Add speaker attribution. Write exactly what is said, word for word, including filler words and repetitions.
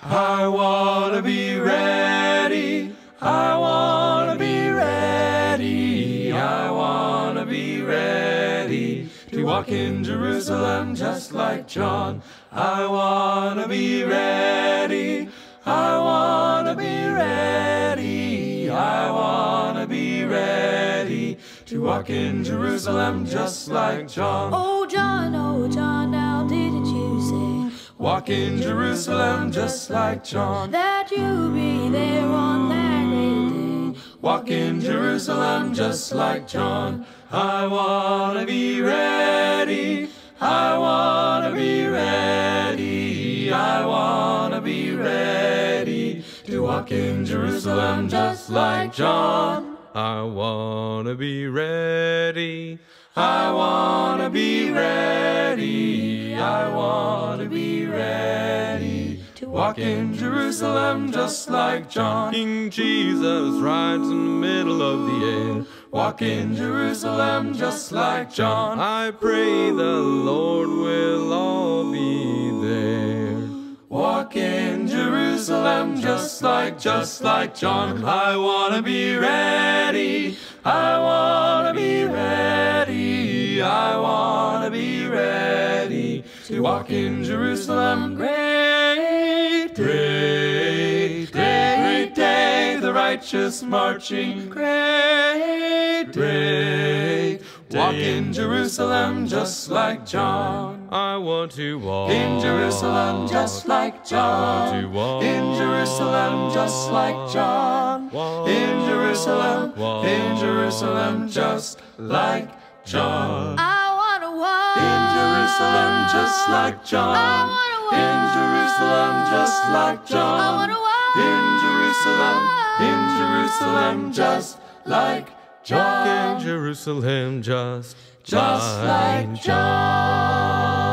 Speaker 1: I wanna be ready. I wanna be ready. I wanna be ready to walk in Jerusalem just like John. I wanna be ready. I wanna be ready. I wanna be ready to walk in Jerusalem just like John.
Speaker 2: Oh John, oh John, now didn't you say,
Speaker 1: walk in Jerusalem just like John,
Speaker 2: that you'll be there on that great day?
Speaker 1: Walk in Jerusalem just like John. I wanna be ready. I wanna be ready. I wanna be ready to walk in Jerusalem just like John. I wanna be ready. I wanna be ready. I wanna be ready to walk in Jerusalem just like John. King Jesus rides in the middle of the air. Walk in Jerusalem just like John. I pray the Lord will all be there. Walk in Jerusalem just like, just like John. I wanna be ready. I wanna be ready. I wanna be ready to walk in Jerusalem. Great, great, great, great day. The righteous marching. Great, great. Walk in Jerusalem just like John. I want to walk in Jerusalem just like John. To walk in Jerusalem just like John. Walk in Jerusalem, walk in Jerusalem just like John.
Speaker 2: I wanna walk
Speaker 1: In Jerusalem just like John.
Speaker 2: I wanna walk
Speaker 1: In Jerusalem just like John.
Speaker 2: I wanna walk
Speaker 1: In Jerusalem, in Jerusalem just like John. In Jerusalem just, just like John.